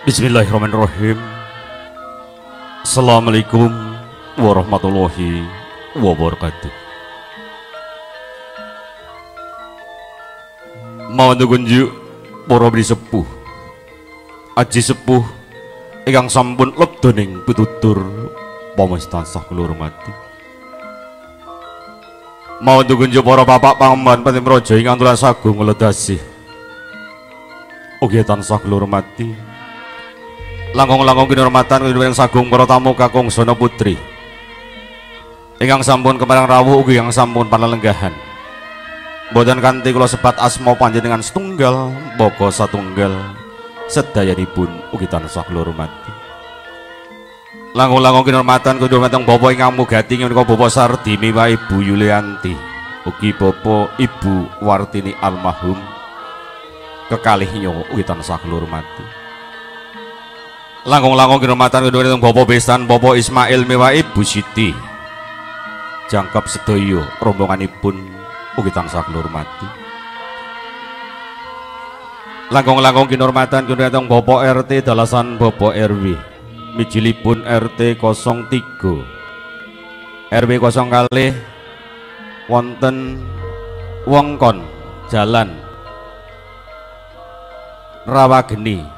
Bismillahirrahmanirrahim. Assalamualaikum warahmatullahi wabarakatuh. Mau nugunjuk para beli sepuh, aji sepuh ingkang sampun lebdoning pitutur pamestan sah kula hormati. Mau nugunjuk para bapak paman patimraja ingkang tulas agung ngledasi. Ugi tansah kula hormati. Langkung-langkung kinurmatan kedhuwuning sagung para tamu kakung Sono Putri. Ingkang sampun kemarang rawuh ugi ingkang sampun panlenggahan. Mboten kanthi kula sebat asma panjenengan setunggal, boga satunggal, sedayanipun ugi tansah kula hormati. Langkung-langkung kinurmatan kedhuwuning Bapak ingkang mugati menika Bapak Sardi miwah Ibu Yulianti, ugi Bapak Ibu Wartini almarhum kekalihnya ugi tansah kula hormati. Langkung-langkung kinurmatan kedhuwuning Bapak Besan Bapak Ismail miwah Ibu Siti jangkep sedaya rombonganipun ugi tansah kula hormati. Langkung-langkung kinurmatan kedhuwuning Bapak RT dalasan Bapak RW mijilipun RT 03 RW 02 wonten wengkon Jalan Rawageni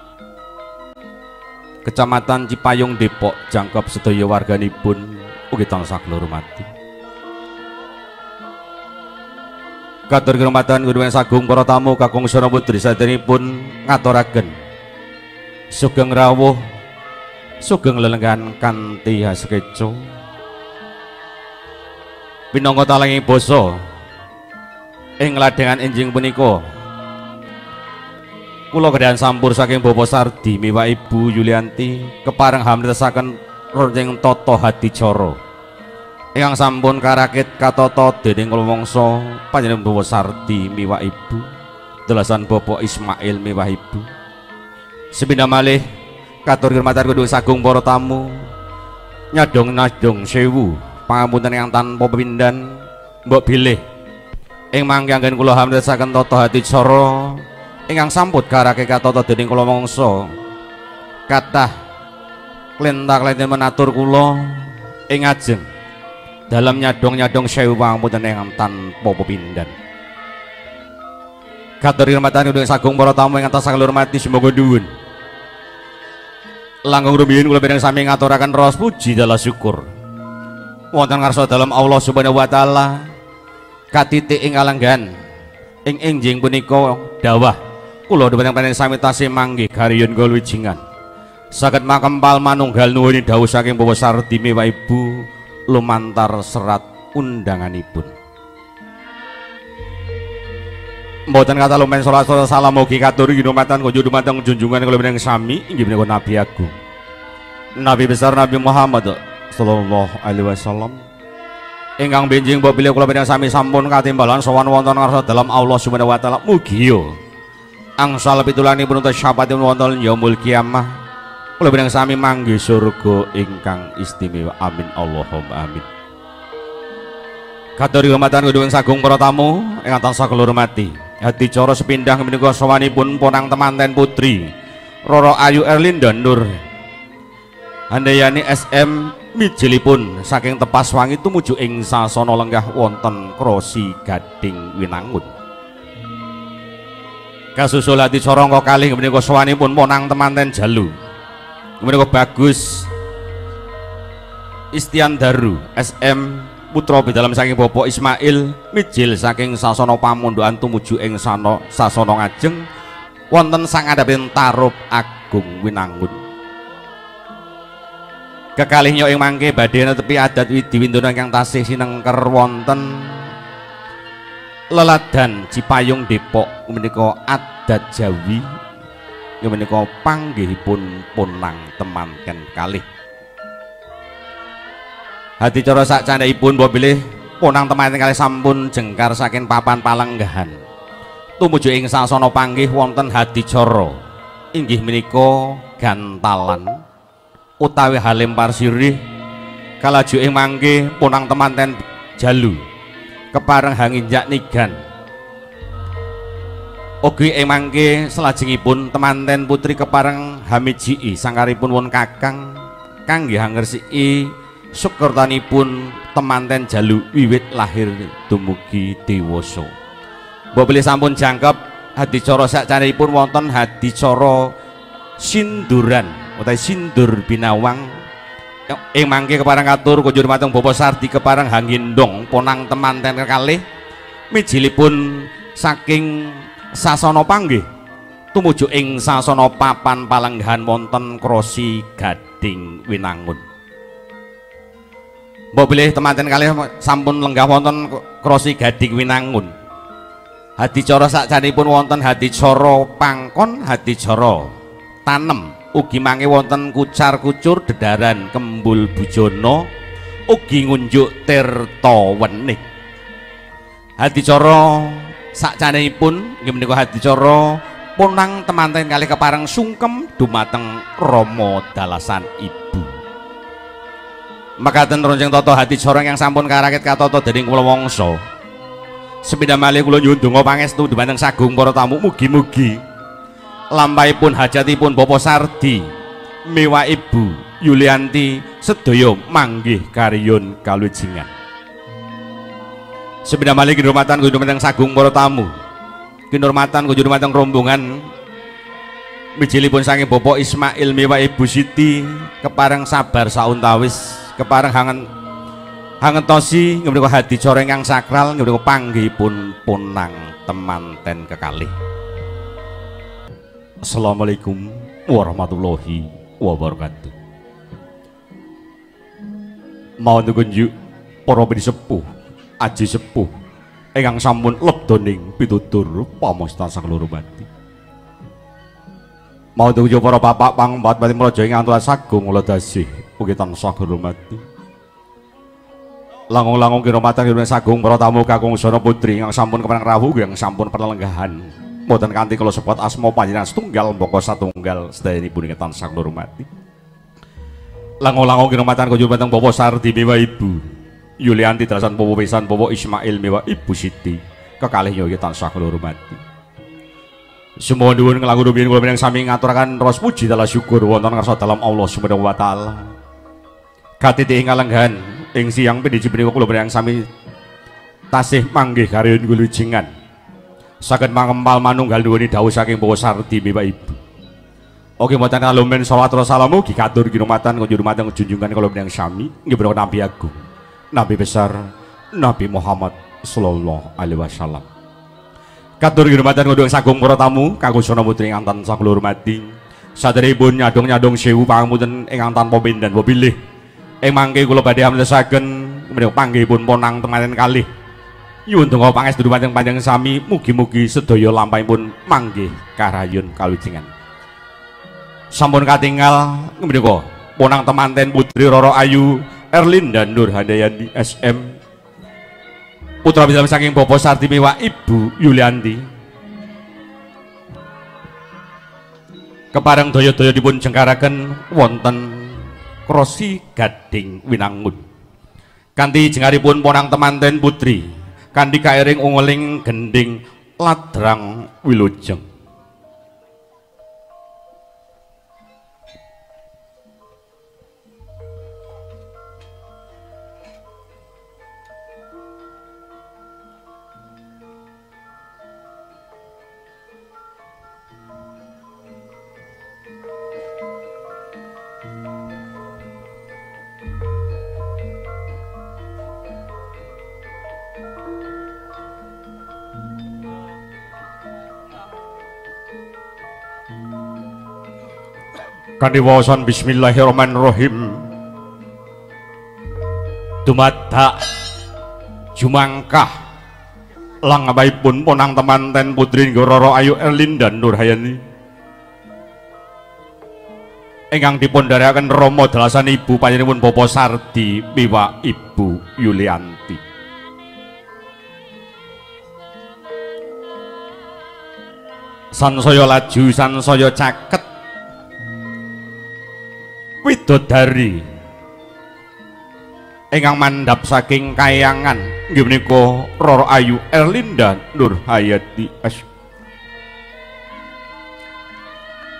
Kecamatan Cipayung Depok jangkep sedaya warganipun ugi tansah kula hormati. Katur kinurmatan kedhuwuning sagung para tamu kakung Sono Putri saderengipun ngaturaken sugeng rawuh sugeng lelenggan kanthi hasekeca pinangka talenging basa ing ladengan enjing punika. Kula kedahan sampur saking Bapak Sardi miwah Ibu Yulianti kepareng hamletasaken ronjing tata hadicara ingkang sampun karakit katata dening kula mangsa panjenengan Bapak Sardi miwah Ibu dalasan Bapak Ismail miwah Ibu. Sepindah malih katur hormatan kedhuwuning sagung para tamu nyadong sewu pangapunten ingkang tanpa pepindhan mbok bilih ing mangke anggen kula hamletasaken tata hadicara ingkang sampun karake katata dening kula mangsa kathah klentak-klenten menatur kula ing ajeng dalam nyadong sewu pangapunten ingkang tanpa pepindhan. Katur hormatan kedhuwuning sagung para tamu ingkang tansah kula hormati semoga nuwun. Langkung rumiyin kula badhe sami ngaturaken raos puji dalah syukur wonten ngarsa dalem Allah Subhanahu wa taala katitik ing kalenggan ing enjing punika dawah kula dhumateng panjenengan sami tasih manggih gariyun kaluwijingan saged makempal manunggal nuwuni dawuh saking Bapak Sardi miwah Ibu lumantar serat undanganipun. Mboten kata lumen salat salam mugi katur kinurmatan kunjuk dumateng junjungan kula panjenengan sami inggih menika Nabi Agung Nabi besar Nabi Muhammad sallallahu alaihi wasallam ingkang benjing mbok bilih kula panjenengan sami sampun katimbalan sowan wonten ngarsa dalam Allah Subhanahu wa taala mugi angsal pitulanipun utawi syafaatipun wonten yaumul kiamah kula panjenengan sami manggih surga ingkang istimewa amin Allahumma amin. Katur hormatan kedhuwuning sagung para tamu ingkang tansah kula hormati hadicara sepindhah menika sawanipun ponang temanten putri Roro Ayu Erlinda Nur Handayani SM mijilipun saking Tepas Wangi tumuju ing sasana lenggah wonten Krosi Gading Winangun. Kasusul hadicara angka kalih menika sawanipun ponang temanten Jalu menika Bagus Istiandaru SM putra dalam saking Bapak Ismail mijil saking sasana pamondokan tumuju ing sasana ngajeng wonten sangadhaping Tarub Agung Winangun. Kekalihnya ing mangke badhe netepi adat widiwindana ingkang tasih sinengker wonten Leladan Cipayung Depok menika adat Jawi menika panggihipun ponang temanten kalih. Hadicara sak candhaipun mbok bilih ponang temanten kalih sampun jengkar saking papan palenggahan tumuju ing sasana panggih wonten hadicara inggih menika gantalan utawi halempar sirih kalaju ing mangke ponang temanten Jalu kepareng hanginjak nigan Ugi ing mangke salajengipun temanten putri kepareng hamiji sangkaripun won kakang kangge ngresiki sukertanipun temanten jalu wiwit lahir dumugi dewasa. Mbok bilih sampun jangkep hadicara sakcanipun wonten hadicara sinduran utawi sindur binawang ing mangke kepareng katur kunjur mateng Bapak Sardi kepareng Hangindong ponang temanten kekalih mijilipun saking sasana panggih tumuju ing sasana papan palenggahan wonten Krosi Gading Winangun. Mbok bilih temanten kalih sampun lenggah wonten Krosi Gading Winangun. Hadicara sakjanipun wonten hadicara pangkon, hadicara tanem, ugi mangke wonten kucar-kucur dedaran Kembul Bujono, ugi ngunjuk tirta wening. Hadicara sakjanipun nggih menika hadicara punang temanten kalih kepareng sungkem dumateng Rama dalasan ibu. Makaten ronjeng tata hadicara yang sampun karakit katata dening kula wangsa. Sepindah malih kula nyuwun donga pangestu dumateng sagung para tamu mugi-mugi lampahipun hajatipun Bapak Sardi miwah Ibu Yulianti sedaya manggih kariyun kalujengan. Sepindah malih kinurmatan kunjur dumateng sagung para tamu. Kinurmatan kunjur dumateng rombongan mijilipun saking Bapak Ismail miwah Ibu Siti kepareng sabar sauntawis kepareng hangetosi menika hadicara ingkang sakral menika panggihipun punang temanten kekalih. Assalamualaikum warahmatullahi wabarakatuh. Mau kunjuk para pinisepuh aji sepuh ingkang sampun lebdoning pitutur pamosta sakloro bati. Mau kunjuk para bapak pangbat bati mraja ingkang tuwa sagung kula dasih ugi tansah hormati. Langung-langung kinurmatan kinurmatan sagung para tamu kakung sono putri yang sampun kepareng rawuh yang sampun perlenggahan mboten kanthi kula sebut asma panjenengan setunggal mbaka satunggal sedayanipun ingkang tansah hormati. Langung-langung kinurmatan kunjung dateng Bapak Sardi miwah Ibu Yulianti dalasan Bapak Pisan Bapak Ismail miwah Ibu Siti kekalih nyonya tansah hormati. Semua nuwun nglagu rumiyin kula meneng sami ngaturaken ros puji dalah syukur wonten ngarsa dalam Allah Subhanahu wa taala. Katiti ing kalenggahan ing siang piniji punika kula meneng sami tasih manggih kariyun kulujengan. Saged mangempal manunggal nuwuni dawuh saking Bapak Sardi miwah Ibu. Oke mboten kalumen selawat salam mugi katur kinurmatan kunjur dumateng junjungan kula meneng sami inggih punika Nabi Agung, Nabi besar Nabi Muhammad sallallahu alaihi wasallam. Katur kinurmatan kondhong sagung para tamu kakung sono putri ingkang tansah kula hormati. Saderipun nyadong-nyadong sewu pangapunten ingkang tanpa pindan pilih. Ing mangke kula badhe amlesaken menika panggihipun ponang temanten kalih. Nyuwun donga pangestu dumateng panjenengan sami mugi-mugi sedaya lampahipun manggih karayun kalujengan. Sampun katingal menika ponang temanten putri Roro Ayu Erlinda Nur Handayani SM putra bisa saking Bapak Sardi miwah Ibu Yulianti kepareng daya-daya dipun jengkaraken wonten Krosi Gading Winangun kanthi jengaripun ponang temanten putri kanthi kairing ungeling gending ladrang wilujeng. Kanthi wawasan bismillahirrahmanirrahim dumadak jumangkah langabaipun ponang temanten putri Roro Ayu Erlinda Nurhayani ingkang dipun dharekaken Rama dalasan ibu panjenenganipun Bapak Sardi miwah Ibu Yulianti. Sansaya laju sansaya caket widodari ingkang mandhap saking Kayangan inggih menika Roro Ayu Erlinda Nurhayati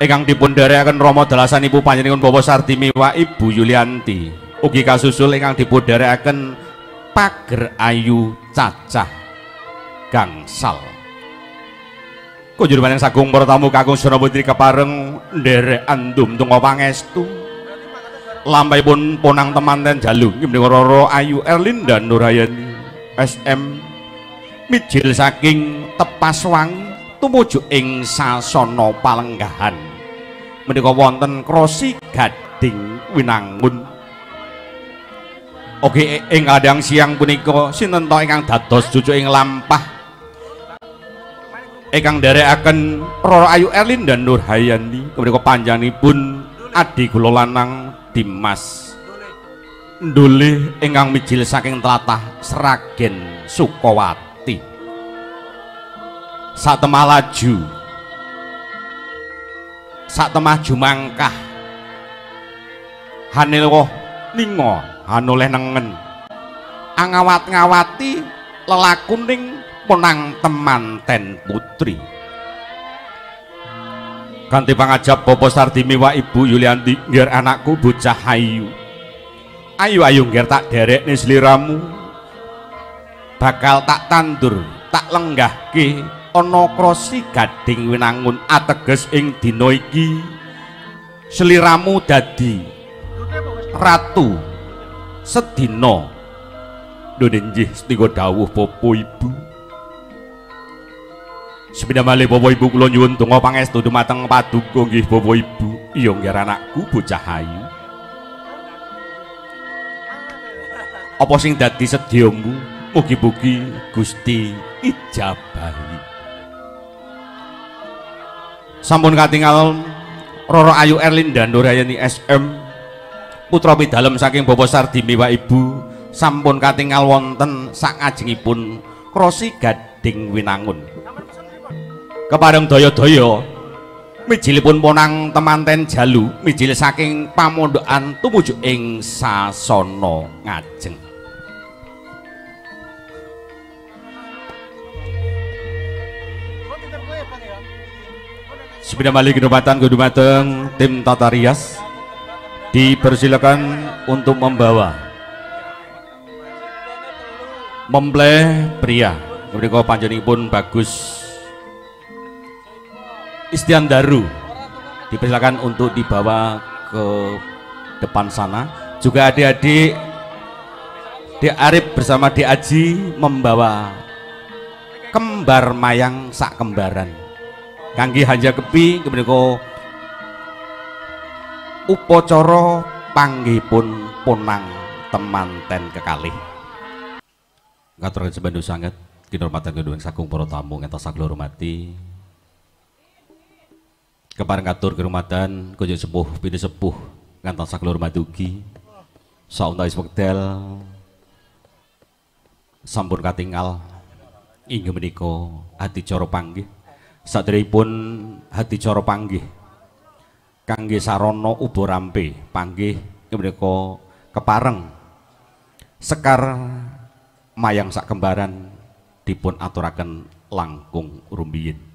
ingkang dipun dherekaken Rama dalasanipun panjenengan Bapak Sardi miwah Ibu Yulianti ugi kasusul ingkang dipun dherekaken Pager Ayu Cacah gangsal. Kunjur maneng sagung para tamu kakung Sura Putri kepareng nderek andum tunggu pangestu lampahipun ponang temanten jalu menika Roro Ayu Erlinda Nurayani SM mijil saking Tepas Wangi tumuju ing sasana palenggahan menika wonten Krosi Gading Winangun. Oke ing kadang siang punika sinten to ingkang dados jujuk ing lampah ingkang nderekaken Roro Ayu Erlinda Nurhayani menika panjenenganipun adi kula lanang Dimas Ndule ingkang mijil saking tlatah Sragen Sukawati. Satemah laju satemah jumangkah hanilwah ninga hanoleh nengen angawat-ngawati lelakuning ponang temanten putri kanthi pangajab Bapak Sardi miwah Ibu Yulianti ngger anakku bocah ayu ayu ngger tak derekne sliramu bakal tak tandur tak lenggahke ana Krosi Gading Winangun ateges ing dina iki sliramu dadi ratu sedina nggih setika dawuh Bapak Ibu. Sepeda malih Bapak Ibu kula nyuwun donga pangestu dumateng paduka nggih Bapak Ibu. Iya nggih anakku bocah ayu. Apa sing dadi sedyamu mugi-mugi Gusti ijabahi. Sampun katingal Roro Ayu Erlinda Nurayani SM putra pidalem saking Bapak Sardi miwah Ibu sampun katingal wonten sakajengipun Krosi Gading Winangun. Kepareng daya-daya mijilipun ponang temanten jalu mijil saking pamondokan tumuju ing sasana ngajeng. Sepeda malih kinopatan kudumateng tim tata rias dipersilakan untuk membawa mempleh pria menika panjenenganipun Bagus Istiandaru dipersilakan untuk dibawa ke depan sana. Juga adik-adik Dek Arif bersama Dek Aji membawa kembar mayang sak kembaran kangge hanja kepi menika upacara panggihipun ponang temanten kekalih. Ngaturaken sebandu sanget kinurmatan kedua sagung para tamu ngantos sakula hormati. Kepareng katur kehormatan Kanjeng Sepuh Bini Sepuh ngantos sakula hormati ugi sauntawi wekdal sampun katingal inggih menika adicara panggih sadèrèngipun adicara panggih kangge sarana uba rampe panggih menika kepareng sekar mayang sak kembaran dipun aturaken langkung rumiyin.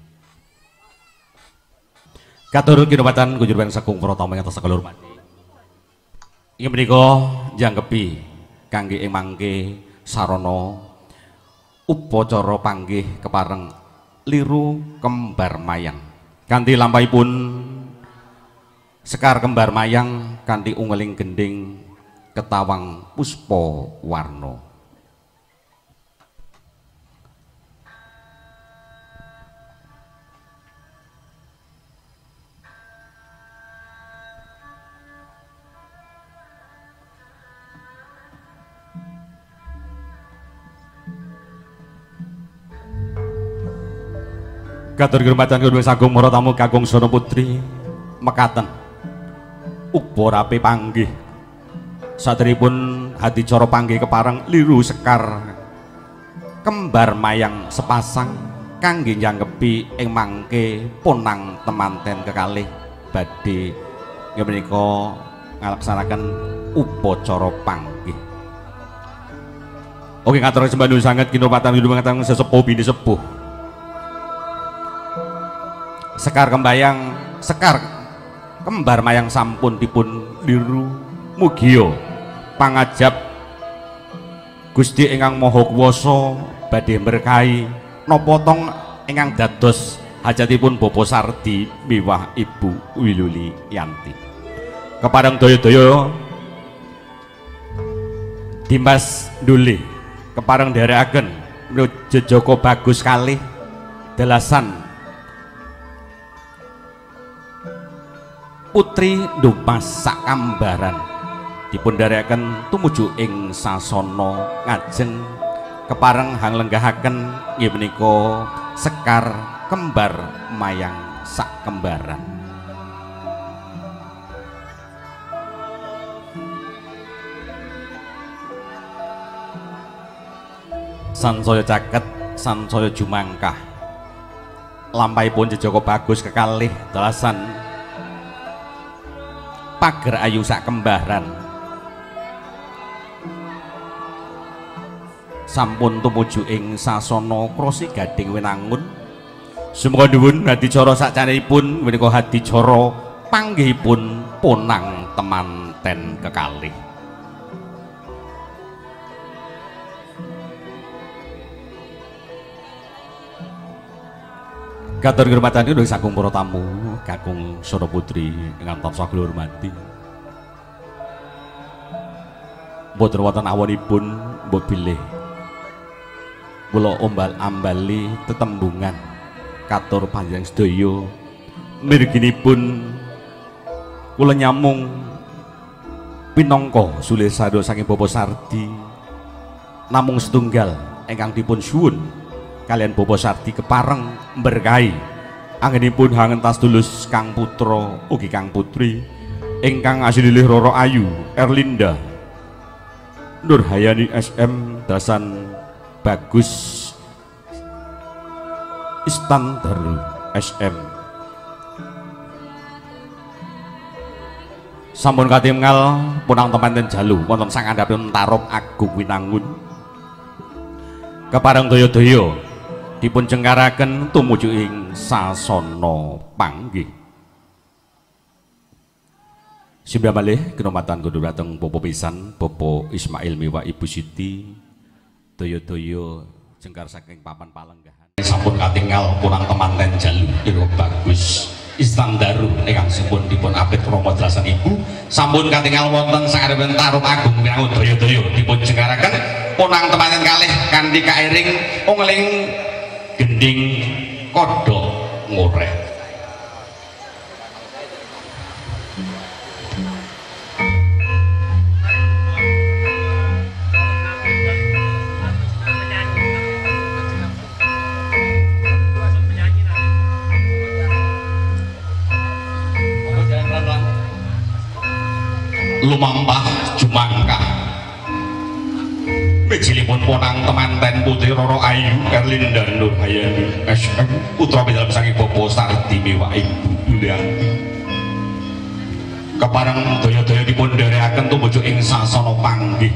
Katur kinopatan kunjurban sagung para tamu ingkang sakula hormati. Inggih menika jangkepi kangge ing mangke sarana upacara panggih kepareng liru kembar mayang. Kanthi lampahipun sekar kembar mayang kanthi ungeling gending ketawang puspa warna. Katur kehormatan kedua sagung para tamu kakung Sono Putri mekaten upa rapi panggih saderipun hadicara panggih kepareng liru sekar kembar mayang sepasang kangge njangkepi ing mangke ponang temanten kekalih badhe menika ngalaksanaken upacara panggih. Oke katur sembah sanget kinurmatan kedua sesepuh bini sepuh sekar kembayang sekar kembar mayang sampun dipun liru mugia pangajab Gusti ingkang Maha Kuwasa badhe berkahi napa tong ingkang dados hajatipun Bapak Sardi miwah Ibu Wiluli Yanti. Kepareng daya-daya Dimas Nduli kepareng dherekaken Joko Bagus kalih dalasan Putri Ndumas sakambaran dipun dherekaken tumuju ing sasana ngajeng kepareng hanglenggahaken nggih menika Sekar Kembar Mayang Sakembaran. Sansaya caket sansaya jumangkah lampahipun Joko Bagus kekalih dalasan pager ayu sakembaran sampun tumuju ing sasana krosi gading winangun. Sumuga nuwun hadicara sakcanipun menika hadicara panggihipun punang temanten kekalih. Katur ngurmatan diri sagung para tamu kakung Sora Putri ingkang tansah kula hormati. Boten wonten awonipun mbok bilih kula ombal-ambali tetembungan katur panjenengan sedaya mirginipun kula nyamung pinangka sulih sadaya saking Bapak Sardi namung setunggal ingkang dipun suwun kalian Bapak Sardi kepareng berkahi anggenipun hangentas tulus Kang Putra ugi Kang Putri ingkang asilih Roro Ayu Erlinda Nurhayani SM Dasan Bagus Istandaru SM sampun katingal punang temanten jalu wonten sangandhapipun Tarub Agung Winangun kepareng daya-daya dipun cengkaraken tumuju ing sasana panggih. Simbah malih kinurmatan kudu dhateng Bapak pisan Bapak Ismail miwah Ibu Siti daya-daya jengkar saking papan palenggahan sampun katingal punang temanten jalu Iro Bagus Istandaru ingkang sampun dipun apit krama jelasan Ibu sampun katingal wonten sangarepipun Tarub Agung Winangun daya-daya dipun jengkaraken punang temanten kalih kanthi kairing ungling gending kodhok ngoreh. Lumampah jumangkah Pejilipun ponang temanten Putri Roro Ayu Erlinda Nurhayani SM putra dalam saking Bapak Sardi miwah Ibu Yulianti kepareng daya-daya dipun dherekaken tumuju ing sasana panggih.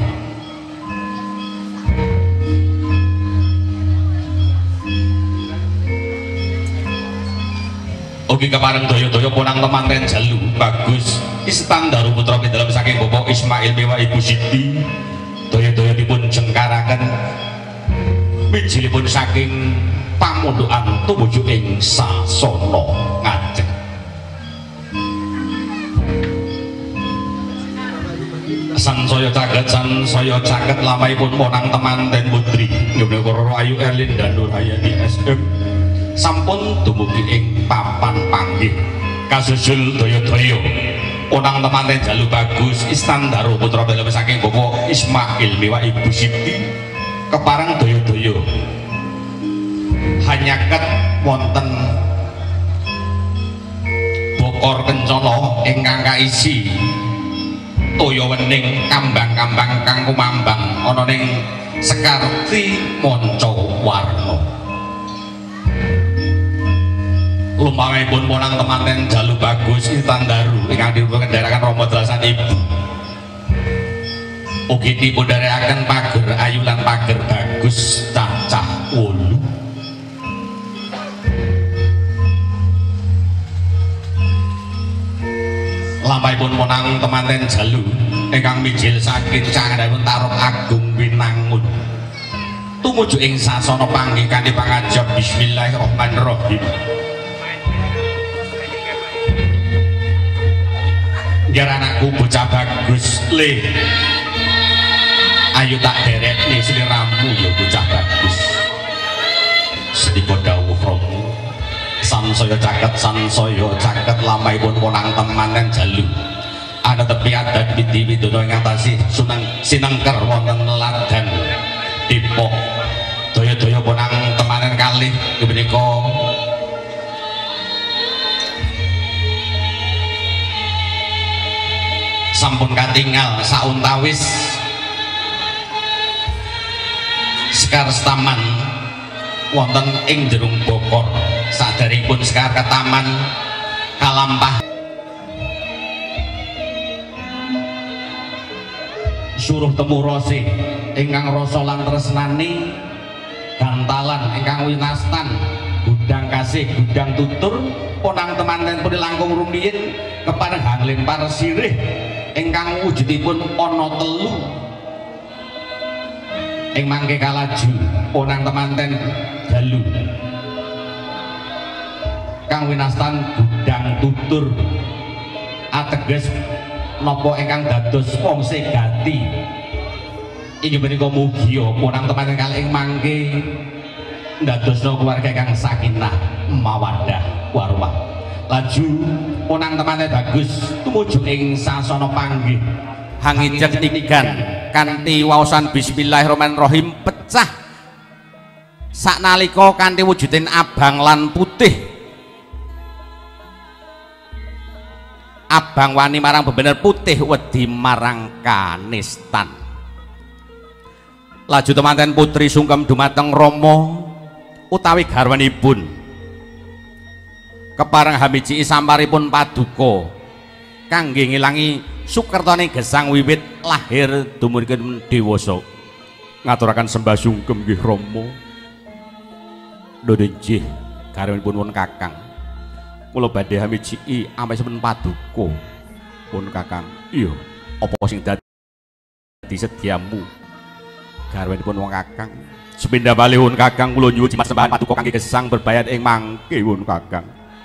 Ugi kepareng daya-daya ponang temanten jalu Bagus Istandaru putra dalam saking Bapak Ismail miwah Ibu Siti daya-daya dipun jengkaraken mijilipun saking pamundukan tumuju ing sasana ngajeng. Sansaya caket lampahipun ponang temanten Putri menika Roro Ayu Erlinda Nurhayani SM sampun dumugi ing papan panggih kasusul daya-daya ponang temanten jalu Bagus Istandaru putra dalam saking Bapak Ismail miwah Ibu Siti kepareng daya-daya hanyaket wonten bokor kencana ingkang kaisi toya wening kambang-kambang kang kumambang ana ning Sekar Trimanca Warna. Lumpamipun ponang temanten jalu Bagus Istandaru ingkang dipun kendharaken Rama Jelasan Ibu ugi dipun dherekaken pager ayu lan pager bagus cacah 8. lampahipun monang temanten jalu ingkang mijil saking cangkandipun Tarub Agung Winangun tumuju ing sasana panggih kanthi pangajab bismillahirrahmanirrahim. Jar anakku bocah bagus le ayo tak deretne sliramu ya bocah bagus sedika dawuh Rama sansaya caket lampahipun monang temanten jalu ana tepi adat widi-widana ing atase sinengker wonten ladang Depok daya-daya ponang temanen kalih menika sampun katingal sauntawis sekar staman wonten ing jerung bokor saderengipun sekar ketaman kalampah suruh temu rose ingkang rasa lan tresnani gantalan ingkang winastan gudang kasih gudang tutur ponang temanten pun langkung rumiyin kepareng lempar sirih ingkang wujudipun ana telu ing mangke kalaju ponang temanten dalu kang winastan gudang tutur ateges napa ingkang dados wong segati inggih menika mugia ponang temanten kalih ing mangke ndadosna keluarga ingkang sakinah mawaddah warahmah laju ponang temanten bagus tumuju ing sasana panggih hangijeng nigan kanthi waosan bismillahirrahmanirrahim pecah saknalika kanthi wujudin abang lan putih abang wani marang bebener putih wedi marang kanistan laju temanten putri sungkem dumateng Rama utawi garwanipun kepareng hamiji samparipun paduka kangge ngilangi sukertane gesang wiwit lahir dumuripun dewasa ngaturaken sembah sungkem nggih Rama nggih garwanipun won Kakang kula badhe hamiji ampun paduka pun Kakang iya apa sing dadi sediamu garwanipun wong Kakang sepindah balihun Kakang kula nyuwun jimat sembahan paduka kangge gesang berbayat ing mangke won Kakang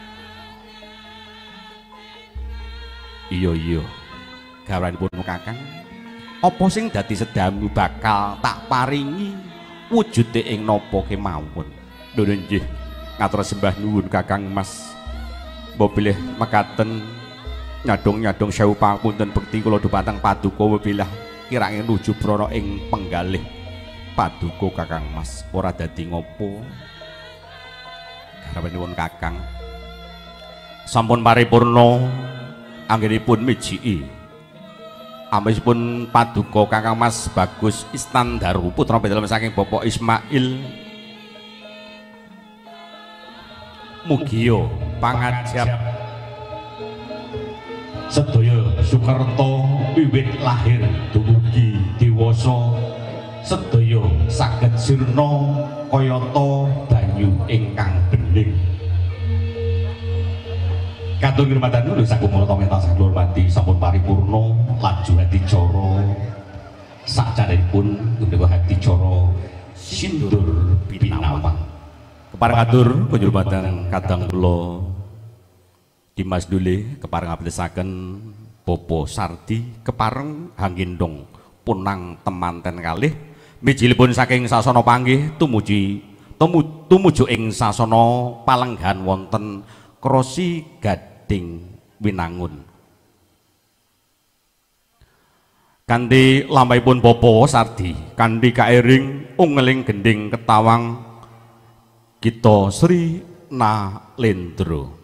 iya garwanipun wong Kakang apa sing dadi sediamu bakal tak paringi wujude ing napa kemawon nggih ngatur sembah nuwun Kakang Mas mbok bilih mekaten nyadong sewu pangapunten bekti kula dumateng paduka webilah kirang nuju prana ing penggalih paduka Kakang Mas ora dadi ngopo garwanipun Kakang sampun paripurna anggenipun mijiki ambesipun paduka Kakang Mas Bagus Istandaru putra pedhelem saking Bapak Ismail mugia pangajab sedaya Sukerto wiwit lahir dumugi dewasa sedaya saged sirna kayata banyu ingkang bening katur ngurmatan nulis sagung mula menta saklur mati sampun paripurna laju adicara sakjarenipun menika adicara sindur pinawang kepareng atur panjurmatan kadang kula Dimas Dule kepareng abdesaken Bopo Sardi kepareng hanggendong punang temanten kalih mijilipun saking sasana panggih tumuju ing sasana palenggan wonten Krosi Gading Winangun kanthi lampahipun Bopo Sardi kanthi kaering ungeling gending ketawang Gita Sri Nalendra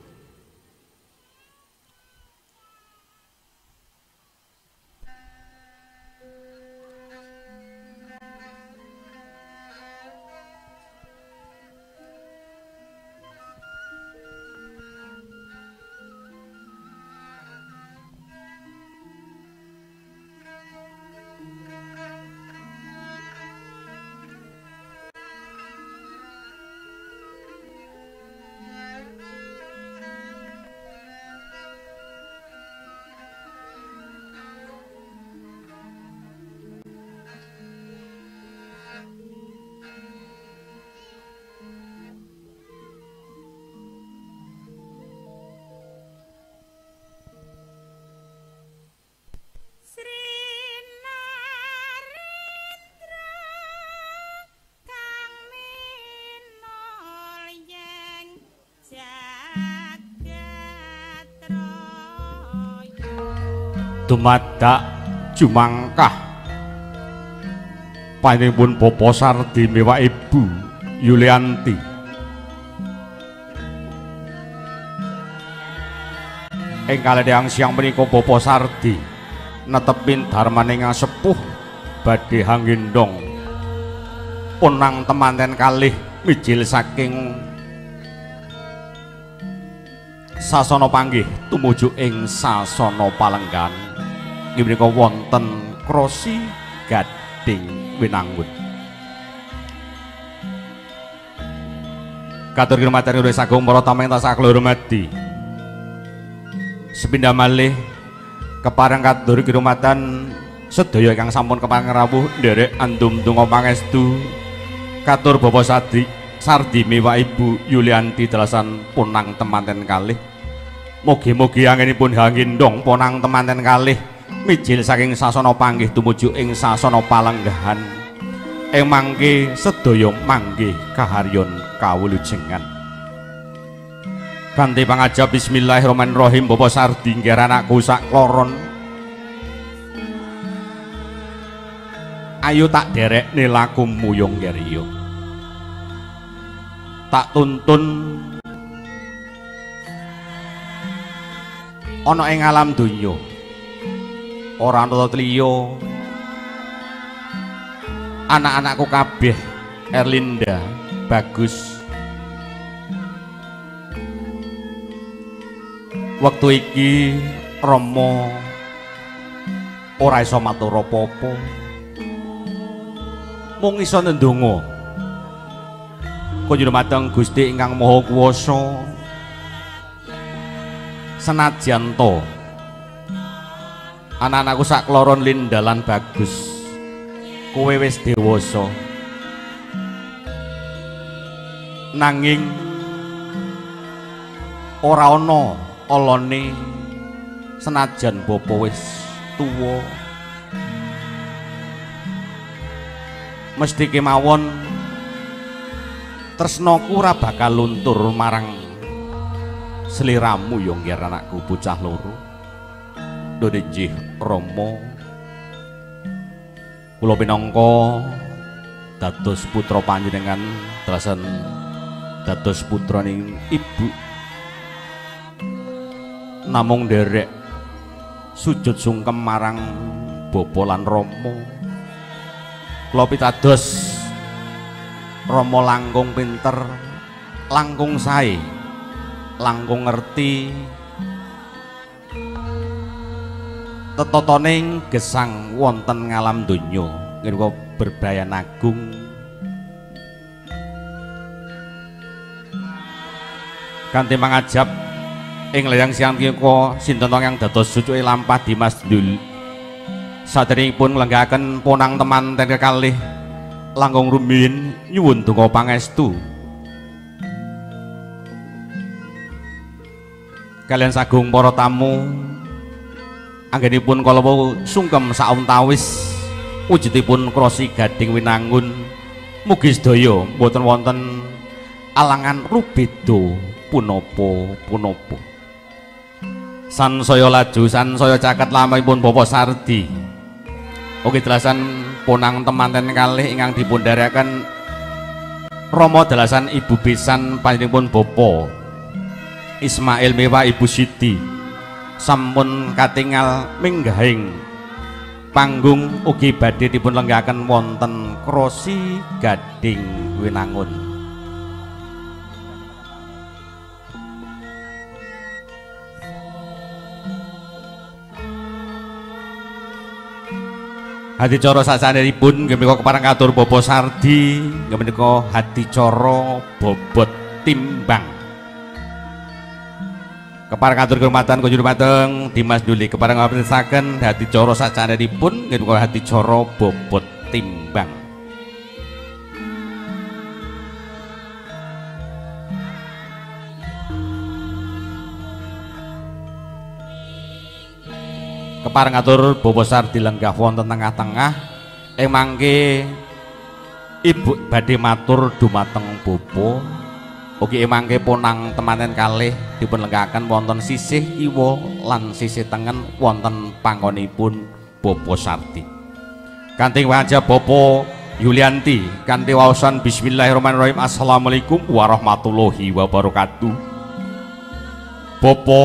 dumadak jumangkah panjenenganipun Bapa Sardi miwah Ibu Yulianti ing kalih siang menika Bapa Sardi netepin darmaning sepuh badhe hanggendong punang temanten kalih mijil saking sasana panggih tumuju ing sasana palenggan inggih menika wonten krosi gading winangun. Katur kinurmatan kula sagung para tamu ingkang tansah kula hormati. Sepindhah malih kepareng katur kinurmatan sedaya ingkang sampun kepareng rawuh nderek andum donga pangestu katur Bapak Sardi miwah Ibu Yulianti dalasan punang temanten kalih. Mugi-mugi anggenipun hanggendong punang temanten kalih mijil saking sasana panggih tumuju ing sasana palenggahan ing mangke sedaya manggih kaharyon kawulujengan kanthi pangajab bismillahirrahmanirrahim. Bapak Sardi nggih anakku sak kloron ayo tak derekne lakumu yung ngeriyo tak tuntun ana ing alam donya ora ana liya anak-anakku kabeh Erlinda Bagus wektu iki Rama ora iso matur apa-apa mung iso ndonga kaya dumateng Gusti ingkang Maha Kuwasa senajan to anak-anakku sak kloron Linda lan Bagus kowe wis dewasa nanging ora ana alane senajan bapa wis tuwa mesti kemawon tresnaku ora bakal luntur marang sliramu yo nggih anakku bocah loro dene nggih Rama kula pinangka dados putra panjenengan dalasan dados putraning ibu namung nderek sujud sungkem marang bapa lan Rama kula pitados Rama langkung pinter langkung sae langkung ngerti tetatoning gesang wonten ngalam donya menika berbayan agung kanthi mangajab ing layang siang menika sinten yang dados sucuke lampah Dimas Dul saderengipun nglenggahaken punang temanten kekalih langkung rumiyin nyuwun donga pangestu kalian sagung para tamu anggenipun kala wau sungkem sauntawis wujudipun krosi gading winangun mugi sedaya mboten wonten alangan rubeda punapa-punapa sansaya laju sansaya caket lampahipun Bapak Sardi ugi dalasan punang temanten kalih ingkang dipundharaken Rama dalasan Ibu Besan panjenenganipun Bapak Ismail miwah Ibu Siti sampun katingal minggahing panggung ugi badhe dipun lenggahaken wonten krosi gading winangun hadicara sasanèipun nggih menika kepareng katur Bapak Sardi nggih menika hadicara bobot timbang kepareng atur kehormatan kula dumateng Dimas Duli kepareng ngapitaken hadicara sacanipun nggih menika hadicara bobot timbang kepareng atur Bapak Sardi lenggah wonten tengah-tengah ing mangke Ibu badhe matur dumateng Bapak ugi mangke punang temanten kalih dipun lengkaken wonten sisih kiwa lan sisih tengen wonten panggonipun Bapa Sardi. Kanthi wajah Bapa Yulianti kanthi waosan bismillahirrahmanirrahim. Assalamualaikum warahmatullahi wabarakatuh. Bapa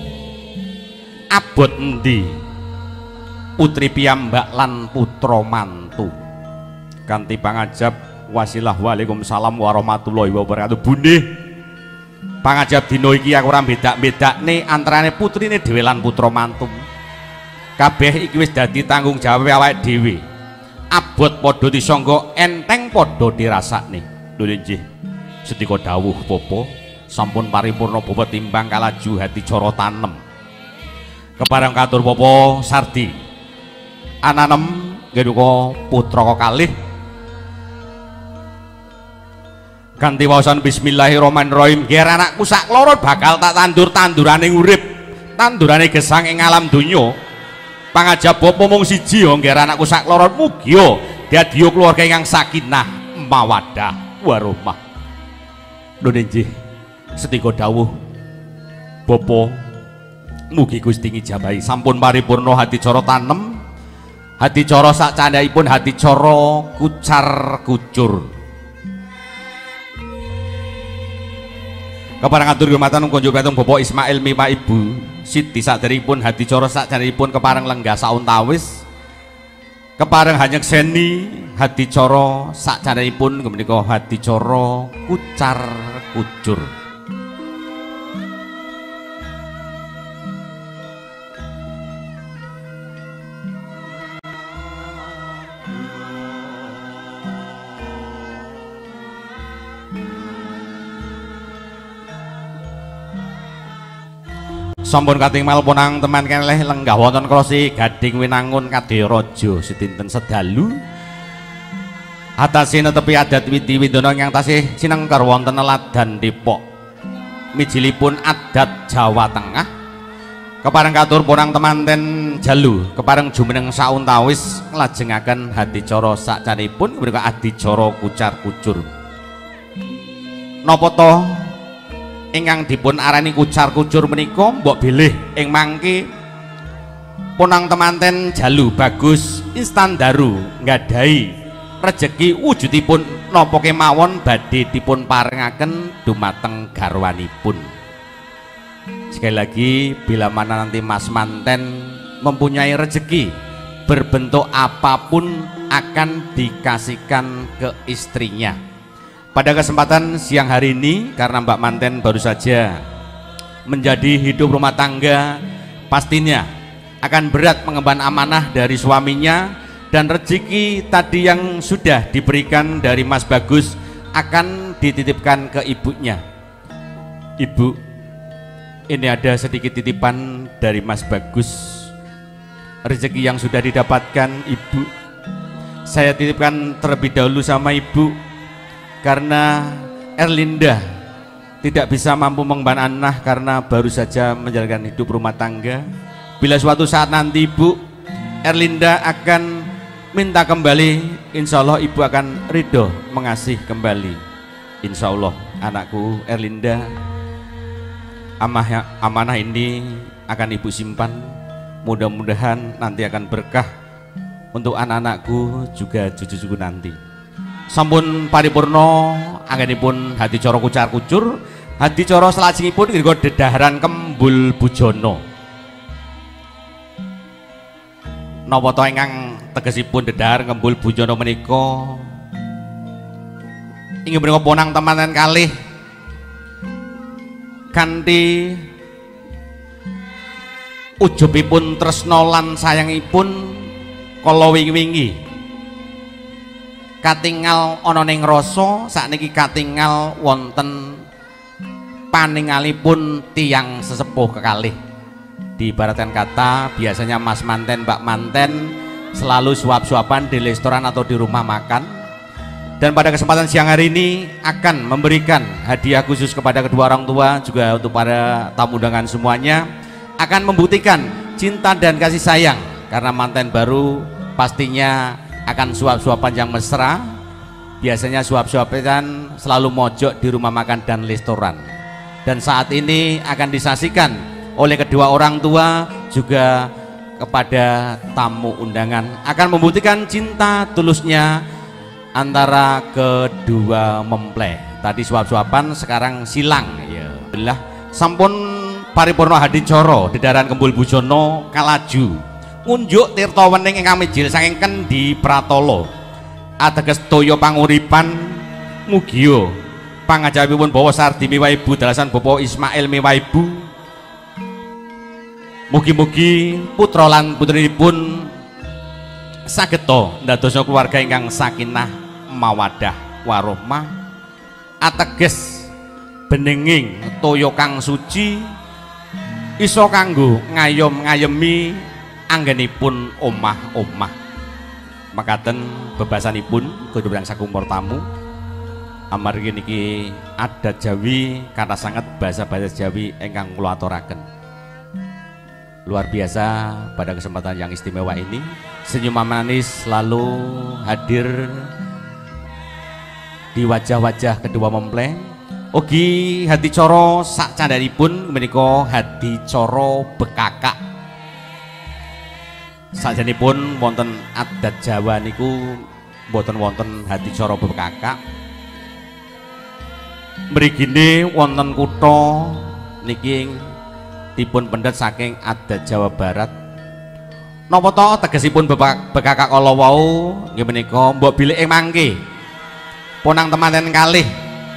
abot endi putri piyambak lan putra mantu? Kanthi pangajab wasilah waalaikumsalam warahmatullahi wabarakatuh. Bundih pangajab dina iki aku ora bedak-bedakne antarane putrine dhewe lan putra mantu. Kabeh iki wis dadi tanggung jawab awake dhewe. Abot padha disangga enteng padha dirasakne. Lho nggih. Sedika dawuh Bapa sampun paripurna Bapa timbang kalaju hati cara tanem. Kepareng katur Bapa Sardi. Ananem ngeduka putra kalih kanthi waosan bismillahirrahmanirrahim. Ger anakku sak loro bakal tak tandur-tandurane urip, tandurane gesang ing alam donya. Pangajab Bapa mung siji ya, ger anakku sak loro mugi dadi keluarga ingkang sakinah mawaddah warahmah. Lho nggih, sedika dawuh Bapa mugi Gusti ngijabahi. Sampun paripurna hati cara tanem, hati cara sak candhaipun hati cara kucar kucur. Kepareng atur hormatan kunjuk patung Bapak Ismail miwa Ibu Siti saderipun hadi cara sakjaripun kepareng lenggah sauntawis. Kepareng hanyekseni hadi cara sakjaripun menika hadi cara kucar kucur. Sampun katinggal punang teman keleh lenggah wonten krosi Gading Winangun Kadya Raja sedinten sedalu atase netepi adat widi-widana ingkang tasih sinengker wonten Ladan Depok mijilipun adat Jawa Tengah. Kepareng katur punang temanten jalu kepareng jumeneng sauntawis nglajengaken hadicara sakcanipun menika adicara kucar kucur. Napa to ingkang dipun arani kucar kucur menika mbok bilih ing mangke punang temanten jalu bagus instan daru nggadahi rejeki wujudipun napa kemawon badhe dipun paringaken dumateng garwanipun. Sekali lagi bila mana nanti Mas manten mempunyai rejeki berbentuk apapun akan dikasihkan ke istrinya. Pada kesempatan siang hari ini karena Mbak manten baru saja menjadi hidup rumah tangga, pastinya akan berat mengemban amanah dari suaminya, dan rezeki tadi yang sudah diberikan dari Mas Bagus akan dititipkan ke ibunya. Ibu, ini ada sedikit titipan dari Mas Bagus, rezeki yang sudah didapatkan Ibu saya titipkan terlebih dahulu sama Ibu, karena Erlinda tidak bisa mampu mengemban amanah karena baru saja menjalankan hidup rumah tangga. Bila suatu saat nanti Ibu Erlinda akan minta kembali, insya Allah Ibu akan ridho mengasih kembali. Insya Allah anakku Erlinda, amanah ini akan Ibu simpan, mudah-mudahan nanti akan berkah untuk anak-anakku juga cucu-cucu nanti. Sampun paripurna anggenipun hadi cara kucar kucur, hadi cara salajengipun ngrika dedaharan Kembul Bujono. Napa to ingkang tegesipun dedahar Kembul Bujono menika? Inggih menika ponang temanan kalih kanthi ujubipun tresna lan sayangipun kala wingi-wingi katingal ana ning rasa, sakniki katingal wonten paningalipun tiyang sesepuh kekalih. Diibaratkan kata biasanya Mas manten, Mbak manten selalu suap-suapan di restoran atau di rumah makan, dan pada kesempatan siang hari ini akan memberikan hadiah khusus kepada kedua orang tua, juga untuk para tamu undangan semuanya, akan membuktikan cinta dan kasih sayang karena manten baru pastinya akan suap-suapan yang mesra. biasanya suap-suapnya kan selalu mojok di rumah makan dan restoran, dan saat ini akan disaksikan oleh kedua orang tua juga kepada tamu undangan, akan membuktikan cinta tulusnya antara kedua mempelai. Tadi suap-suapan, sekarang silang ya. Alhamdulillah sampun paripurna hadicara dedaran Kembul Bujono kalaju ngunjuk tirta wening ingkang mijil saking Kendi Pratala ateges toya panguripan mugiya pangajapipun Bawa Sardi miwah ibu dalasan Bapak Ismail miwah ibu. Mugi-mugi putra lan putrinipun sageta ndadosa keluarga ingkang sakinah mawaddah warahmah ateges benenging toya kang suci iso kanggo ngayom-ngayemi anggenipun omah-omah. Makaten bebasanipun kudhuwurang sakumur tamu amargi niki adat Jawi kata sangat bahasa-bahasa Jawi ingkang kula aturaken. Luar biasa pada kesempatan yang istimewa ini, senyuman manis selalu hadir di wajah-wajah kedua mempelai. Ugi hadicara sak candhanipun menika hadicara bekakak. Sajenipun wonten adat Jawa niku mboten wonten hadicara bekakak. Mrigine wonten kutha niki dipun pendet saking adat Jawa Barat. Napa to tegesipun bekakak kala wau nggih menika mbok bilih mangke ponang temanten kalih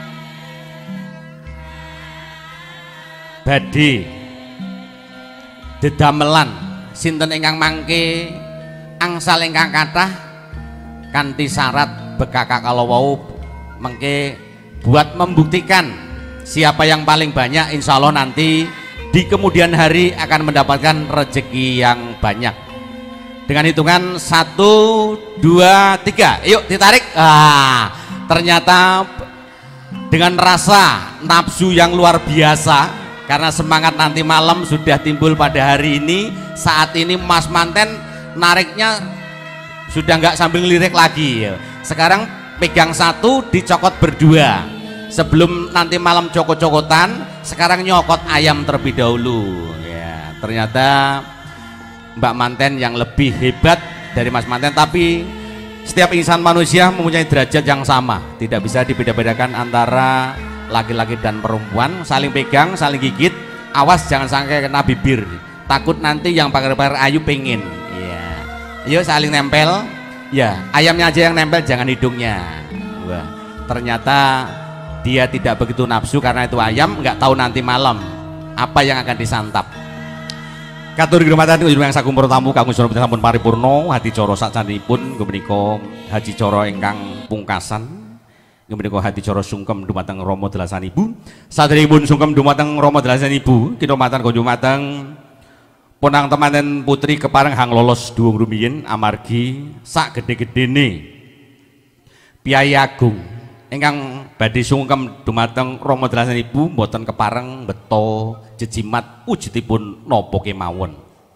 badhe dedamelan sinten ingkang mangke angsal ingkang kathah kanthi syarat bekakak kala wau mengke buat membuktikan siapa yang paling banyak, insya Allah nanti di kemudian hari akan mendapatkan rezeki yang banyak. Dengan hitungan 1, 2, 3, yuk ditarik. Ternyata dengan rasa nafsu yang luar biasa, karena semangat nanti malam sudah timbul pada hari ini. Saat ini Mas Manten nariknya sudah nggak sambil lirik lagi. Sekarang pegang satu, dicokot berdua. Sebelum nanti malam cokot-cokotan, sekarang nyokot ayam terlebih dahulu ya. Ternyata Mbak Manten yang lebih hebat dari Mas Manten, tapi setiap insan manusia mempunyai derajat yang sama, tidak bisa dibeda-bedakan antara laki-laki dan perempuan. Saling pegang, saling gigit, awas jangan sampai kena bibir, takut nanti yang pagar-pagar ayu pengen ya. Yuk saling nempel ya, ayamnya aja yang nempel, jangan hidungnya. Wah, ternyata dia tidak begitu nafsu karena itu ayam, nggak tahu nanti malam apa yang akan disantap. Katur hormatan yang sakumur tamu kangge sura sampun paripurna hadicara sakcanipun menika hadicara ingkang pungkasan menika hadicara sungkem dumateng Rama Dalasan Ibu. Sadèrèngipun sungkem dumateng Rama Dalasan Ibu, kita matan kunjung mateng ponang temanten putri kepareng hang lolos duwung rumiyin amargi sak gedhe-gedhene piyai agung ingkang badhe sungkem dumateng Rama Dalasan Ibu mboten kepareng beto jejimat wujudipun napa kemawon.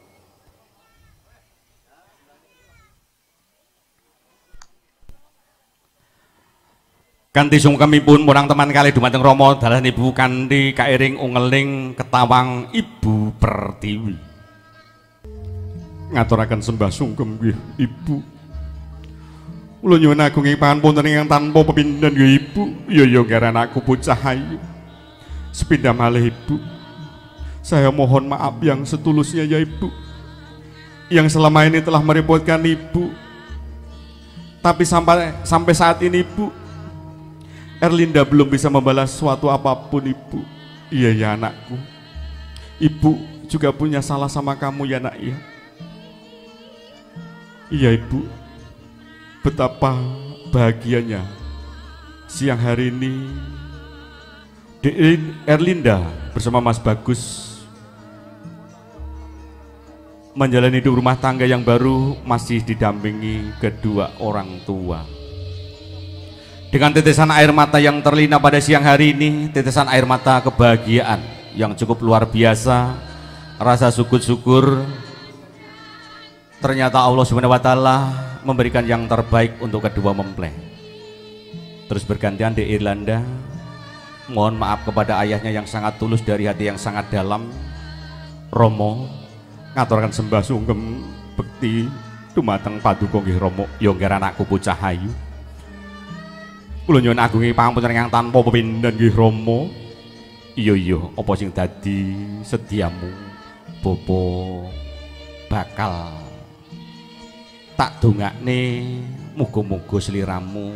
Kanthi sungkemipun murang teman kalih dumateng Rama Dalasan Ibu kanthi kairing ungeling ketawang Ibu Pertiwi. Ngaturaken sembah sungkem nggih Ibu. Kula nyuwun agung ing pangapunten ingkang tanpa pepindhan ya Ibu. Ya ngaran aku bocah ayu. Sepindah malih Ibu. Saya mohon maaf yang setulusnya ya Ibu. Yang selama ini telah merepotkan Ibu. Tapi sampai saat ini Ibu, Erlinda belum bisa membalas suatu apapun Ibu. Iya ya anakku. Ibu juga punya salah sama kamu ya nak ya. Iya Ibu. Betapa bahagianya siang hari ini Erlinda bersama Mas Bagus menjalani hidup rumah tangga yang baru, masih didampingi kedua orang tua. Dengan tetesan air mata yang terlina pada siang hari ini, tetesan air mata kebahagiaan yang cukup luar biasa, rasa syukur-syukur. Ternyata Allah Subhanahu wa Ta'ala memberikan yang terbaik untuk kedua mempelai. Terus bergantian di Irlanda. Mohon maaf kepada ayahnya yang sangat tulus dari hati yang sangat dalam. Romo ngaturkan sembah sungkem bekti dumateng paduka nggih Romo yongger anakku bocah ayu. Kula nyuwun agungi pangapunten ingkang tanpa pepindhan nggih Romo. Iya apa sing dadi sediamu Bapa bakal tak dongakne muga-muga sliramu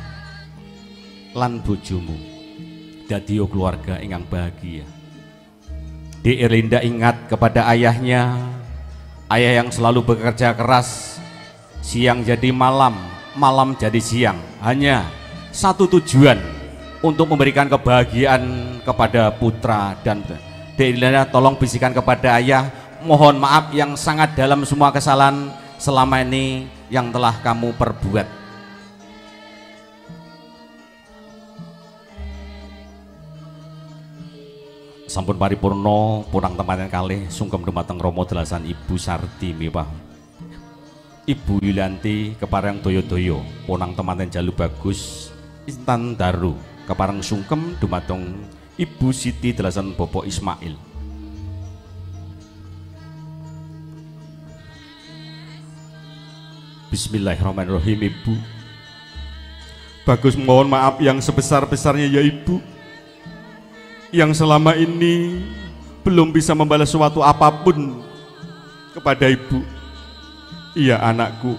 lan bojomu dadi keluarga ingkang bahagia. Di Erlinda ingat kepada ayahnya, ayah yang selalu bekerja keras, siang jadi malam, malam jadi siang, hanya satu tujuan untuk memberikan kebahagiaan kepada putra. Dan di Erlinda tolong bisikan kepada ayah, mohon maaf yang sangat dalam semua kesalahan selama ini yang telah kamu perbuat. Sampun paripurna punang tempaten kalih sungkem dumateng Rama delasan Ibu Sarti miwah Ibu Yulianti kepareng daya-daya punang tempaten Jalu Bagus Intan Daru kepareng sungkem dumateng Ibu Siti delasan Bapak Ismail. Bismillahirrahmanirrahim. Ibu Bagus mohon maaf yang sebesar-besarnya ya Ibu, yang selama ini belum bisa membalas suatu apapun kepada Ibu. Iya anakku,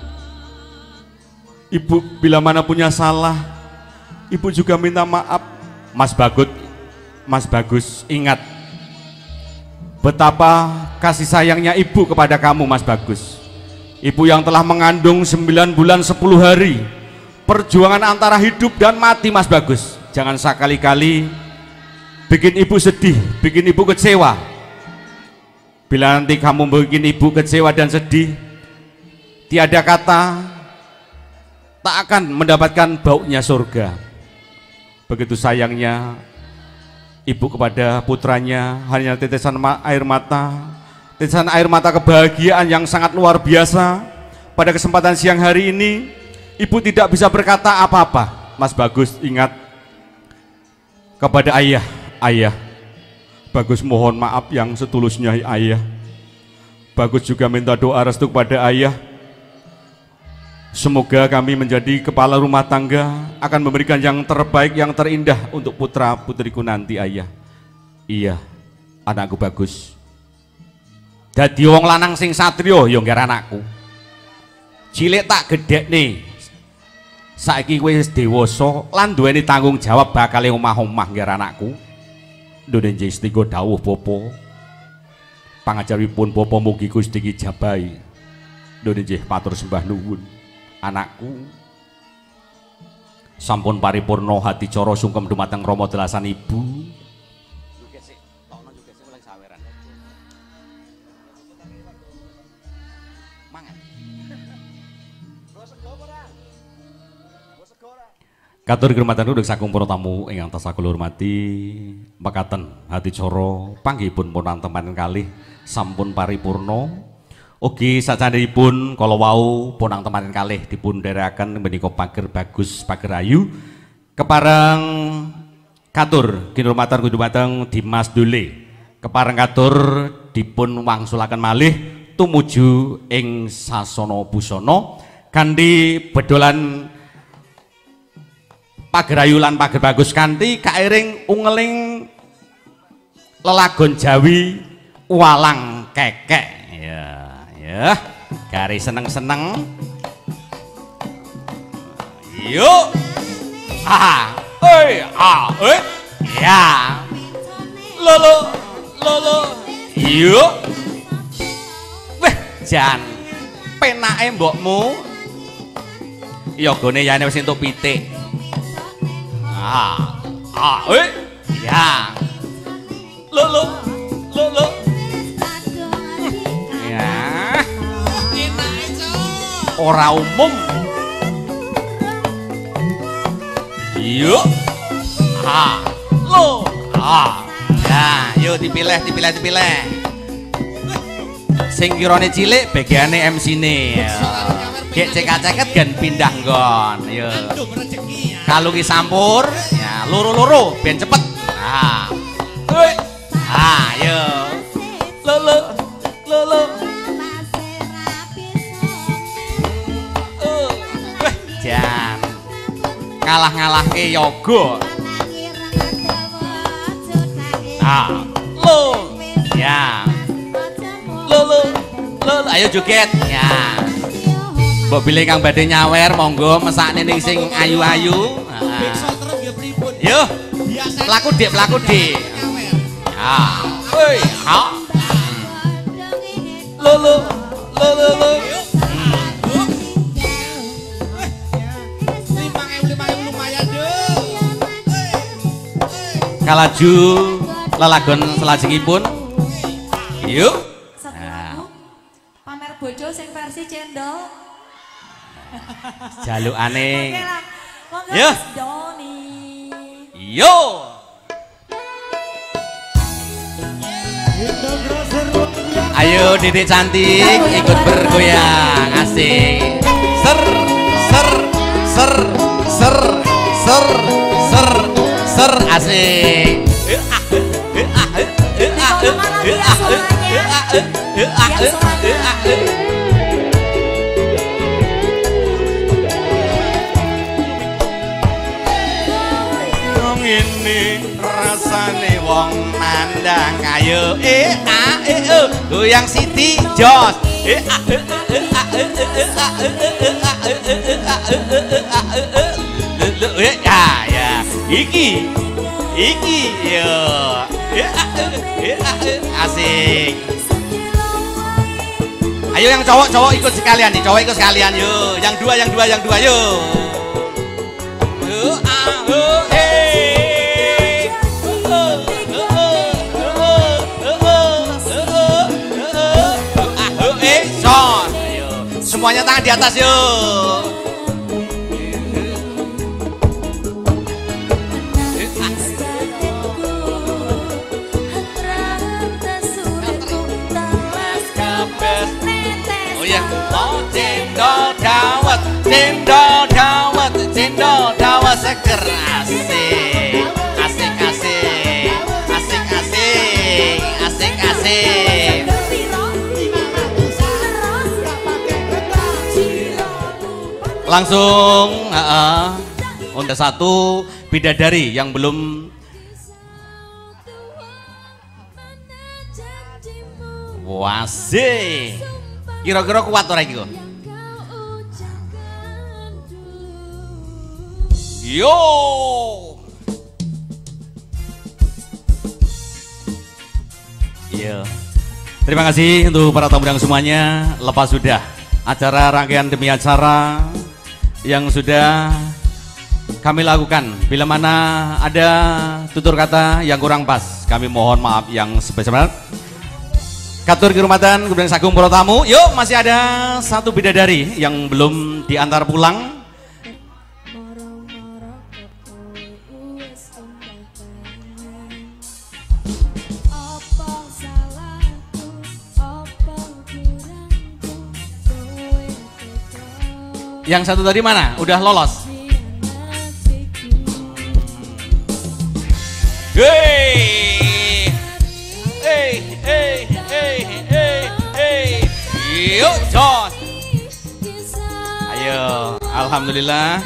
Ibu bila mana punya salah, Ibu juga minta maaf. Mas Bagus ingat betapa kasih sayangnya Ibu kepada kamu Mas Bagus. Ibu yang telah mengandung 9 bulan 10 hari, perjuangan antara hidup dan mati Mas Bagus. Jangan sekali-kali bikin Ibu sedih, bikin Ibu kecewa. Bila nanti kamu bikin Ibu kecewa dan sedih, tiada kata tak akan mendapatkan baunya surga. Begitu sayangnya Ibu kepada putranya, hanya tetesan air mata kebahagiaan yang sangat luar biasa. Pada kesempatan siang hari ini Ibu tidak bisa berkata apa-apa. Mas Bagus ingat kepada ayah. Bagus mohon maaf yang setulusnya ayah. Bagus juga minta doa restu kepada ayah. Semoga kami menjadi kepala rumah tangga akan memberikan yang terbaik, yang terindah untuk putra putriku nanti ayah. Iya anakku Bagus, dadi wong lanang sing satrio ya nggar anakku. Cilik tak gedhek nih, saiki kowe wis dewasa lan duweni tanggung jawab bakal omah-omah nggar anakku. Ndunen Jestigo dawuh Bapa, pangajaripun Bapa mugi Gusti gijabahi. Ndunen nggih matur sembah nuwun. Anakku sampun paripurna hati cara sungkem dumateng Rama delasan Ibu. Katur kirmatan udhek saking para tamu ingkang tansah kula hormati, mekaten hati cara panggihipun punang tempaten kalih sampun paripurna. Ugi sacanipun kala wau punang tempaten kalih dipun dherekaken menika pager Bagus pager ayu kepareng katur kinurmatan dumateng Dimas Dule, kepareng katur dipun wangsulaken malih tumuju ing sasana busana kanthi bedolan pager ayu lan pager Bagus kanthi kairing ungeling lelagon Jawi walang kekek. Ya garis seneng-seneng. Yuk ya lolo yuk weh jan penake mbokmu yogone yane wis entuk pitik. Ya lolo ya ora umum. Yuk ya yuk dipilih sing kirane cilik bagiane MC-ne. Dek ceket gan pindah nggon. Yo. Kalung ki sampur, ya loro-loro ben cepet. Nah. Hei. Ah, yo. Lolo. Jan. Ngalah-ngalahke yoga. Ah, lo. Ya. Lolo. Ayo joget. Ya. Mbok bilih kang badhe nyawer monggo mesakne ning sing ayu-ayu. Yo. Pelaku Dik. Ah. Hei, ha. Lolo. Kalaju lelagon selajengipun. Yuk. Nah. Pamer bojo sing versi cendol. Jalukane. Yo. Yo. Ayo Dedek cantik ikut bergoyang asik. Ser asik. Ini rasane wong nandang ayo goyang Siti jos ya iki yo asik. Ayo yang cowok ikut sekalian nih, cowok ikut sekalian yuk, yang dua yuk. Semuanya tangan di atas yuk. Oh ya, oh cendol dawet seger asik. Langsung untuk satu bidadari yang belum wase kira-kira kuat ora iki kok. Yo. Iya. Terima kasih untuk para tamu undangan semuanya. Lepas sudah acara rangkaian demi acara yang sudah kami lakukan. Bila mana ada tutur kata yang kurang pas, kami mohon maaf yang sebesar-besarnya. Katur kehormatan kemudian sagung para tamu. Yuk, masih ada satu bidadari yang belum diantar pulang. Yang satu tadi mana? Udah lolos. Yuk, Jos. Ayo, alhamdulillah.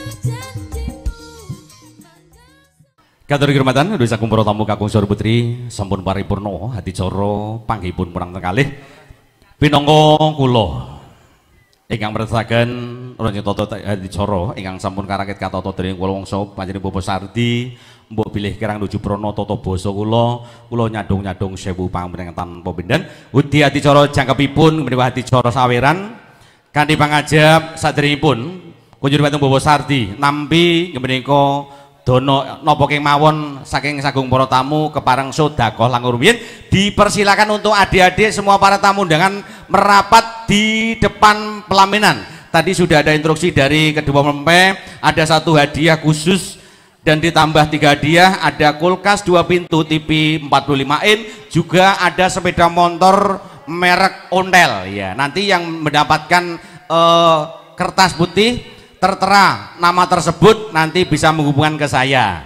Katur kehormatan udah sagung para tamu kakung Saudara Putri sampun paripurna hadicara panggihipun purang kalih pinangka kula ingkang mertasaken Ranjing Toto hadicara ingkang sampun karakit katata dening kula wangsa panjenengan Bapak Sardi mbok bilih kirang nuju prana tata basa kula nyadong-nyadong sewu pangapunten tanpa pindan udhi hadicara jangkepipun menika hadicara saweran kanthi pangajab saderengipun kunjur wonten Bapak Sardi nampi menika dono napa kemawon saking sagung para tamu kepareng sedekah langkung rumiyin dipersilakan untuk adik-adik semua para tamu undangan merapat di depan pelaminan. Tadi sudah ada instruksi dari kedua mempelai, ada satu hadiah khusus dan ditambah 3 hadiah, ada kulkas 2 pintu TV 45 in, juga ada sepeda motor merek Ontel ya. Nanti yang mendapatkan kertas putih, tertera nama tersebut nanti bisa menghubungkan ke saya.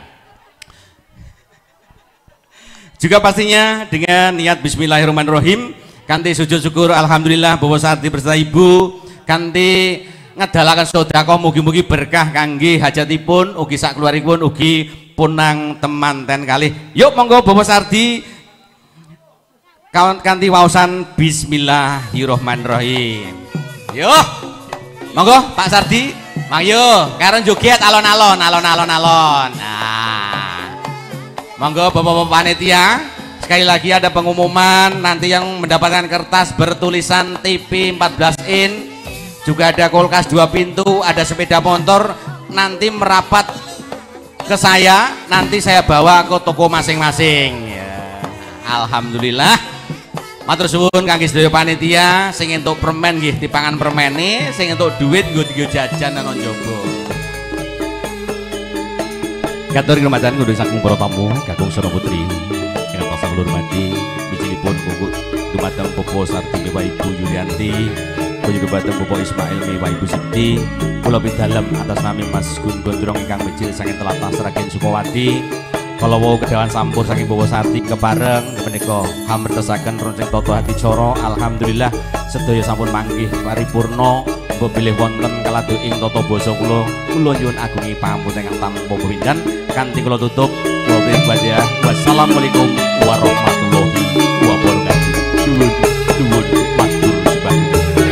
Juga pastinya dengan niat bismillahirrahmanirrahim kanthi sujud syukur alhamdulillah Bapak Sardi beserta Ibu kanthi ngedalaken sedekah mugi-mugi berkah kangge hajatipun ugi sak keluargipun ugi punang temanten kalih. Yuk monggo Bapak Sardi kanthi waosan bismillahirrahmanirrahim. Yuk monggo Pak Sardi, mangyo karo joget alon-alon. Nah, monggo Bapak-bapak panitia, sekali lagi ada pengumuman nanti yang mendapatkan kertas bertulisan TV 14 in, juga ada kulkas 2 pintu, ada sepeda motor, nanti merapat ke saya, nanti saya bawa ke toko masing-masing. Ya. Alhamdulillah. Matur suwun kangge sedaya panitia sing entuk permen nggih dipangan permene, sing entuk duit nggo digo jajan nang njaba. Katur kematan kudu saking para tamu kakung Sono Putri ingkang tansah kula hormati bijilipun kuku dumateng Bapak Sardi Mewa Ibu Yulianti kula dumateng Bapak Ismail Mewa Ibu Siti kula pidalem atas nami Mas Gun Gondrong ingkang bijil saking Tlatah Sragen Sukawati kala wau kedawan sampur saking Bapak Sardi kepareng menika hamrtesaken ronceng Toto Hati Coro. Alhamdulillah sedaya sampun manggih paripurna mbok bilih wonten kaladu ing tata basa kula nyuwun agungi pangapunten ingkang tanpa pepindhan kanthi kula tutup wabillahi wassalamualaikum warahmatullahi wabarakatuh. Duwun matur sebab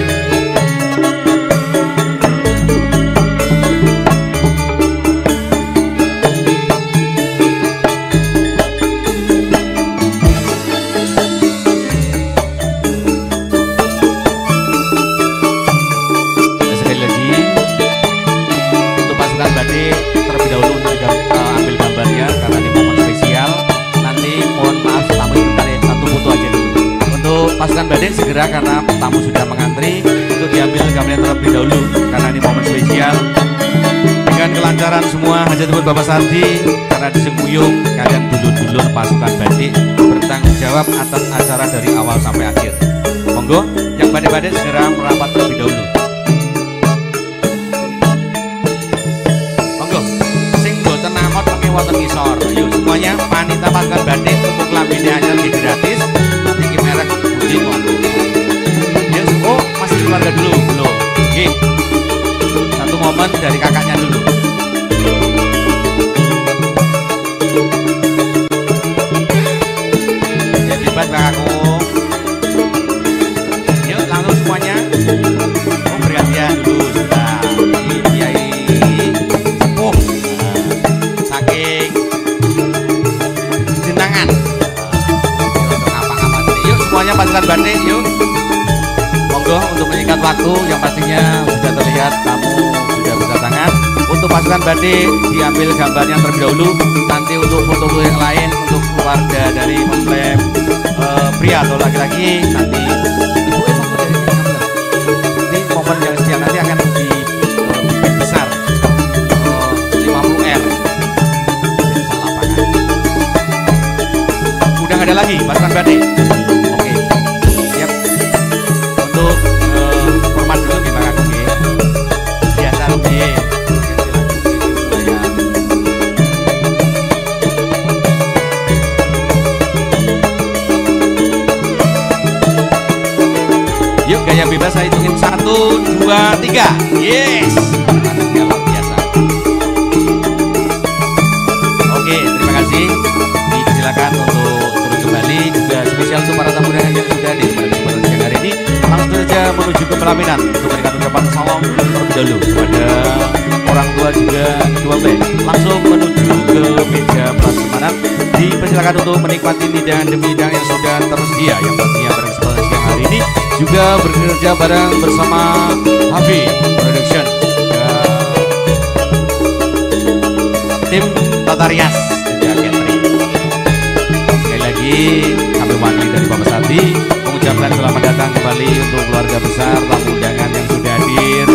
pasukan badai segera karena tamu sudah mengantri untuk diambil gambarnya terlebih dahulu karena ini momen spesial. Dengan kelancaran semua hajatipun Bapak Sardi karena disengkuyung kalian dulur-dulur pasukan badik bertanggung jawab atas acara dari awal sampai akhir. Monggo yang badai-badai segera merapat terlebih dahulu. Monggo sing boten namot mengki wonten ngisor. Ayo semuanya panitia pasukan badik untuk lambene anyar gratis. Iki merek ya, oh masih keluarga dulu belum. Oke, satu momen dari kakaknya dulu. Ya hebat kakakku. Yuk langsung semuanya. Oh perhatian dulu sudah. Kiai sepuh saking jenangan. Semuanya pasukan batik yuk monggo untuk menyingkat waktu yang pastinya sudah terlihat tamu sudah berdatangan untuk pasukan batik diambil gambarnya terlebih dahulu nanti untuk foto yang lain untuk keluarga dari mempelai pria atau laki-laki nanti ibu ini momen yang sekian nanti akan di bibit besar 50R udah gak ada lagi pasukan batik. Hormat dulu gimana kakek biasa nih yuk gaya bebas saya hitungin 1, 2, 3 yes luar biasa. Oke terima kasih dipersilakan untuk turun kembali juga spesial untuk para tamu yang sudah di siang hari ini langsung saja menuju ke pelaminan untuk memberikan ucapan salam terlebih dahulu kepada orang tua juga kedua belah langsung menuju ke meja prasmanan dipersilakan untuk menikmati hidangan demi hidangan yang sudah tersedia yang pastinya pada kesempatan siang hari ini juga bekerja bareng bersama Habi Production tim Tata Rias juga catering. Sekali lagi kami mewakili dari Bapak Sardi mengucapkan selamat datang kembali untuk keluarga besar tamu undangan yang sudah hadir